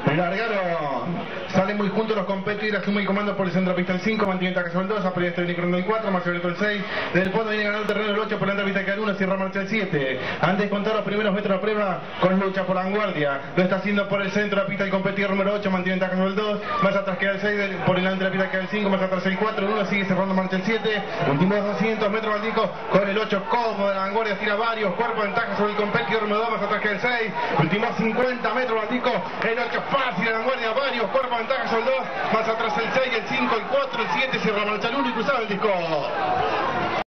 Largaron. Salen muy juntos los competidores, asume el comando por el centro pista el 5, mantiene taca sobre el 2, apoya este viene el 4, Marcelito el 6, del fondo viene ganando el terreno el 8, por la pista el 1, cierra marcha el 7. Antes de contar los primeros metros de prueba con lucha por la vanguardia, lo está haciendo por el centro de la pista el competidor número 8, mantiene taca sobre el 2, más atrás queda el 6, por delante de la pista queda el 5, más atrás el 4, el 1 sigue cerrando marcha el 7, últimos 200 metros Valdico con el 8 cómodo de la vanguardia, tira varios cuerpos de ventaja sobre el competidor número 2, más atrás queda el 6, últimos 50 metros Valdico, el 8 fácil de la vanguardia, varios cuerpos de ventaja sobre el 2, más atrás el 6, el 5, el 4, el 7, cierra marcha el 1 y cruzaba el disco.